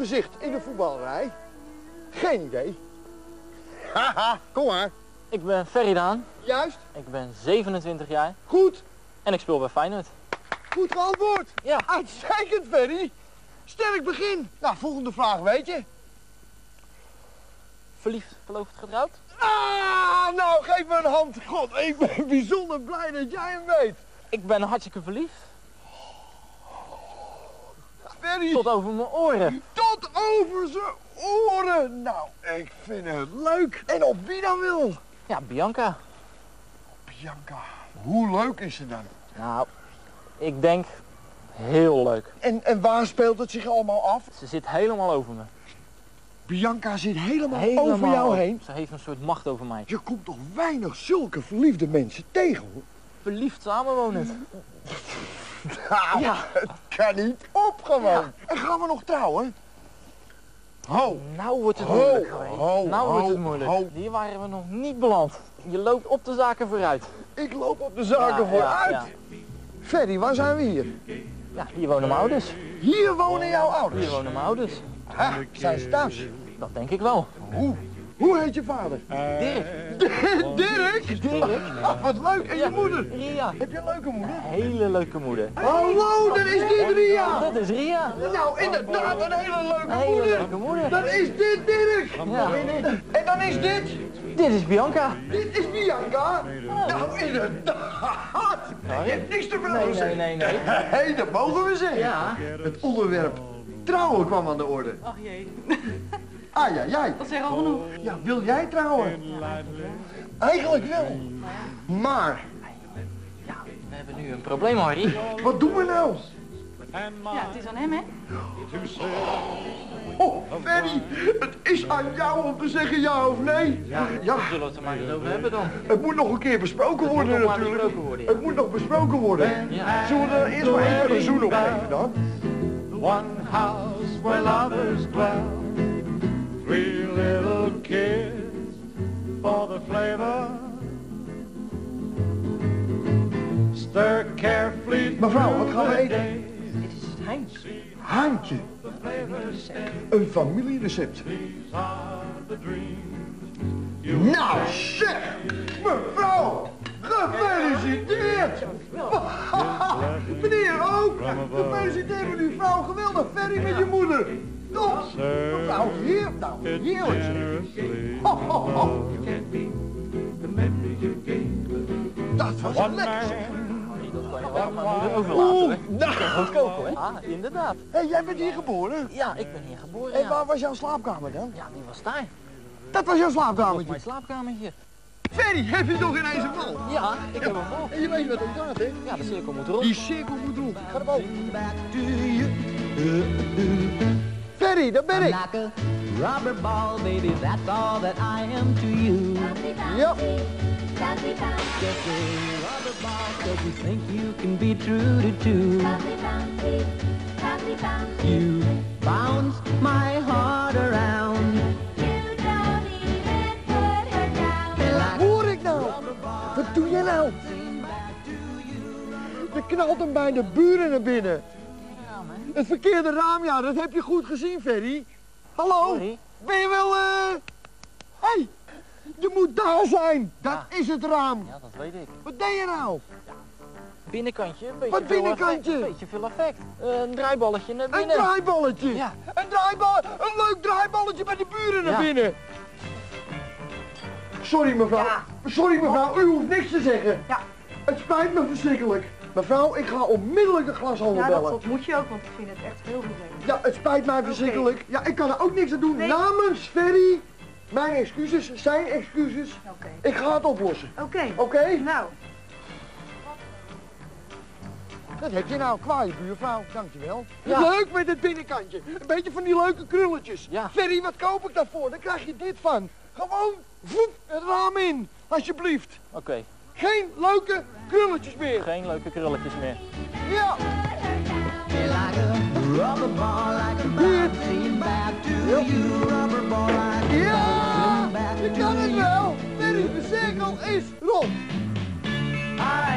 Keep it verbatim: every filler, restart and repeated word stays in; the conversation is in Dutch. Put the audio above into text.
gezicht in de voetballerij? Geen idee. Haha, kom maar. Ik ben Ferry Daan. Juist. Ik ben zevenentwintig jaar. Goed. En ik speel bij Feyenoord. Goed geantwoord. Ja. Uitstekend, Ferry. Sterk begin. Nou, volgende vraag, weet je? Verliefd, verloofd, getrouwd? Ah, nou, geef me een hand. God, ik ben bijzonder blij dat jij hem weet. Ik ben hartstikke verliefd. Ferry. Tot over mijn oren. Tot over zijn oren. Nou, ik vind het leuk. En op wie dan wil? Ja, Bianca. Bianca. Hoe leuk is ze dan? Nou, ik denk heel leuk. En, en waar speelt het zich allemaal af? Ze zit helemaal over me. Bianca zit helemaal, helemaal over jou heen. Ze heeft een soort macht over mij. Je komt toch weinig zulke verliefde mensen tegen, hoor. Verliefd samenwonend. Nou, ja. Het kan niet op gewoon. Ja. En gaan we nog trouwen? Ho. Nou wordt het ho, moeilijk geweest. Ho, nou ho, wordt het moeilijk. Ho. Hier waren we nog niet beland. Je loopt op de zaken vooruit. Ik loop op de zaken ja, vooruit. Ja, ja. Ferry, waar zijn we hier? Ja, hier wonen mijn ouders. Hier wonen jouw ouders? Hier wonen mijn ouders. Ha, zijn ze thuis? Dat denk ik wel. Hoe? Hoe heet je vader? Dirk. Dirk? Dirk. Ah, wat leuk. En je Ja, moeder? Ria. Heb je een leuke moeder? Een hele leuke moeder. Hallo, dat is dit Ria. Dat is Ria. Nou, inderdaad, een hele leuke Een hele moeder. leuke moeder. Dan is dit Dirk. Ja. En dan is dit? Dit is Bianca. Dit is Bianca. Nou, inderdaad. Je hebt niks te Nee, vertellen. nee, nee, nee. Hé, dat mogen we zeggen. Ja. Het onderwerp trouwen kwam aan de orde. Ach jee, Ah ja, jij. dat zeg al genoeg. Ja, wil jij trouwen? Eigenlijk wel. Maar, Ja, we hebben nu een probleem, Harry. wat doen we nou? Ja, het is aan hem, hè? Oh, Ferry, het is aan jou om te zeggen ja of nee. Ja, Ja, we zullen het er maar eens over hebben dan. het moet nog een keer besproken moet worden nog maar natuurlijk. besproken worden, ja. Het moet nog besproken worden. Ja. Zullen we er eerst maar even een zoen op geven dan? One house where lovers dwell, three little kids for the flavor. Stir carefully Mevrouw, wat gaan we through the eten? day. Dit is het Heintje. Haantje, een familierecept. These are the dreams. Nou zeg, mevrouw, gefeliciteerd. Meneer ook, gefeliciteerd met uw vrouw, geweldig, Ferry met je moeder. Top, mevrouw, heer, nou, heerlijk zeg. Generously Ho, ho, ho. the memories you gave. Dat was One lekker man, zeg. Dat kan je wel aan mijn moeder overlaten, hè? Nou, Goed koken, hè? Ah, inderdaad. hey, jij bent hier geboren. Ja, ik ben hier geboren, En ja. waar was jouw slaapkamer dan? Ja, die was daar. Dat was jouw Dat was slaapkamertje. mijn slaapkamertje. Ferry, heb je nog ineens een bal? Ja, ik heb hem vol. En je weet wat het gaat, hè? Ja, de cirkel moet rond. Die cirkel moet rond. Ik ga er boven. Ferry, daar ben ik. Like a rubber ball, baby, that's all that I am to you. Ja. Just a rubber ball, cause you think you can be true to two. You bounce my heart around. Wat hoor ik nou? Wat doe je nou? Er knalt hem bij de buren naar binnen. Het verkeerde raam, ja, dat heb je goed gezien, Ferry. Hallo? Sorry. Ben je wel, eh... Hé, hey, je moet daar zijn. Dat Ja. is het raam. Ja, dat weet ik. Wat deed je nou? Binnenkantje, een beetje Wat veel binnenkantje? effect, een beetje veel effect. Eh, een draaiballetje naar Een binnen. draaiballetje. Ja. Een draaibal, een leuk draaiballetje bij de buren naar Ja. binnen. Sorry mevrouw. Sorry mevrouw, u hoeft niks te zeggen. Ja. Het spijt me verschrikkelijk. Mevrouw, ik ga onmiddellijk de glashandel Ja, dat, bellen. dat moet je ook, want ik vind het echt heel vervelend. Ja, het spijt mij verschrikkelijk. Ja, ik kan er ook niks aan doen. Nee. Namens Ferry, mijn excuses, zijn excuses. Oké. Ik ga het oplossen. Oké. Oké? Nou, Dat heb je nou, kwaaie buurvrouw. Dankjewel. Ja. Leuk met het binnenkantje. Een beetje van die leuke krulletjes. Ja. Ferry, wat koop ik daarvoor? Dan krijg je dit van. Gewoon, voep, het raam in. Alsjeblieft. Oké, Geen leuke krulletjes meer. geen leuke krulletjes meer. Ja. Like a rubber ball, like a bouncing back to you. Rubber ball, like a Ja, bouncing back je to kan het you. wel. Ferry, de cirkel is rond. I